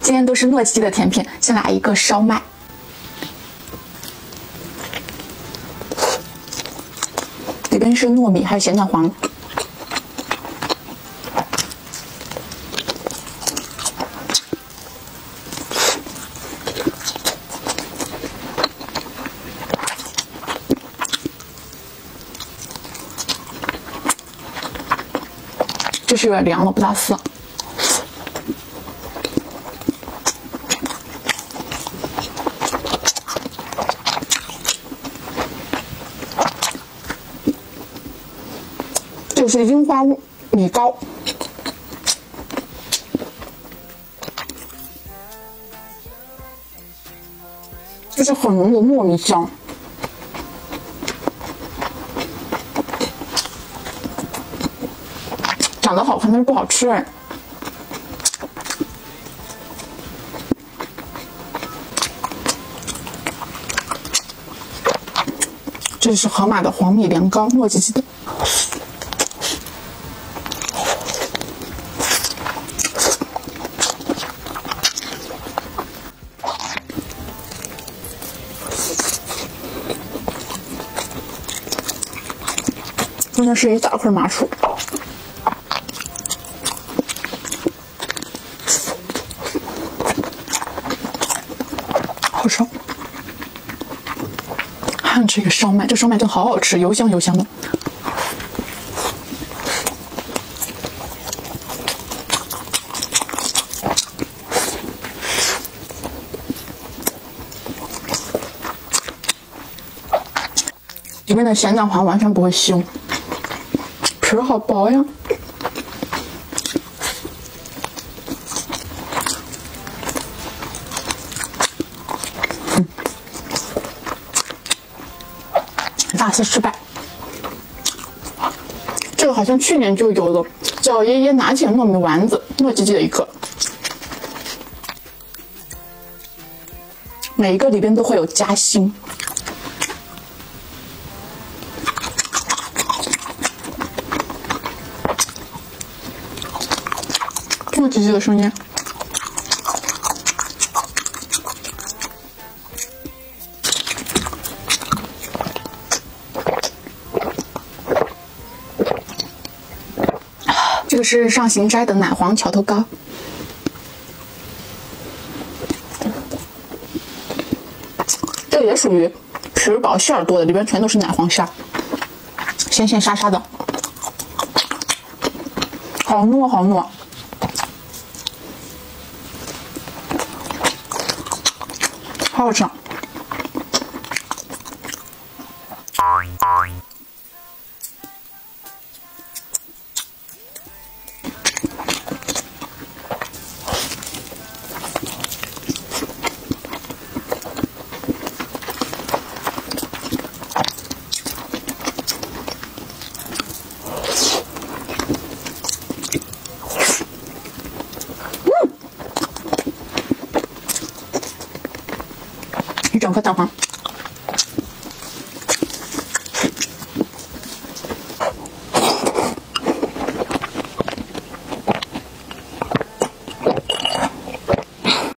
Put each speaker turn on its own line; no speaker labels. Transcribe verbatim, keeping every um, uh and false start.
今天都是糯叽叽的甜品，先来一个烧麦。里边是糯米，还有咸蛋黄。这是有点凉了，不大撕。这是樱花米糕，这是很浓的糯米香。长得好看，但是不好吃哎。这是盒马的黄米凉糕，糯叽叽的。中间是一大块麻薯。好烧！看这个烧麦，这烧麦真好好吃，油香油香的。里面的咸蛋黄完全不会腥，皮儿好薄呀。大肆失败，这个好像去年就有的，叫爷爷拿起糯米丸子，糯叽叽的一个，每一个里边都会有夹心。糯叽叽的声音。这个是上行斋的奶黄桥头糕，这个也属于皮儿薄馅儿多的，里边全都是奶黄沙，咸咸沙沙的，好糯好糯，好好吃。一整颗蛋黄。